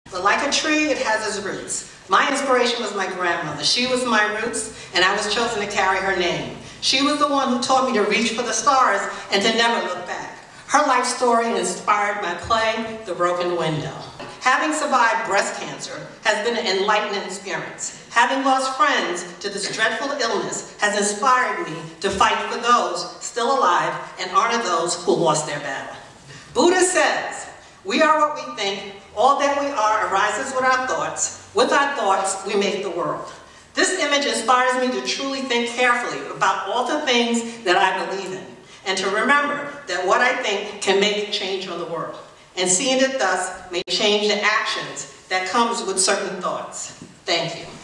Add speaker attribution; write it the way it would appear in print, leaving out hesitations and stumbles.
Speaker 1: But like a tree, it has its roots. My inspiration was my grandmother. She was my roots, and I was chosen to carry her name. She was the one who taught me to reach for the stars and to never look back. Her life story inspired my play, The Broken Window. Having survived breast cancer has been an enlightening experience. Having lost friends to this dreadful illness has inspired me to fight for those still alive and honor those who lost their battle. Buddha says, "We are what we think. All that we are arises with our thoughts. With our thoughts, we make the world." This image inspires me to truly think carefully about all the things that I believe in, and to remember that what I think can make change on the world. And seeing it thus may change the actions that comes with certain thoughts. Thank you.